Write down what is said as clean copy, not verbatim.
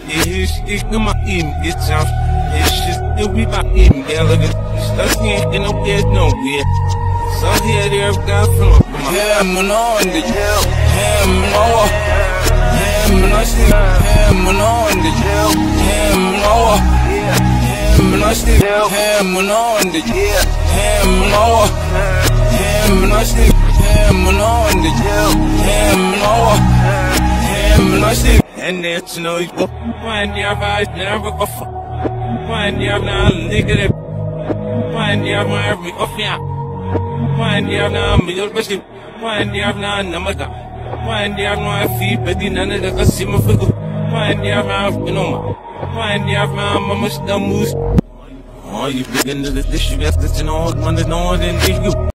Ich nummer ihm gezaft. Ich ist irgendwie bei ihm elegant. Das nicht in no get no get. So here there got from him on the jail. Him no. Him no still. Him on the jail. Him no. Him no still. Him on the jail. Him no. Him no still. Him on the jail. Him no. Him no still. And it's no you find your eyes never go for. Find your now look at it. Find your every off ya. Find your now middle best. Find your now namaga. Find your now feet but in another casino figo. Find your mouth you know. Find your mama must the moose. Oh, you begin to the dish, you have to know what one is no one than you.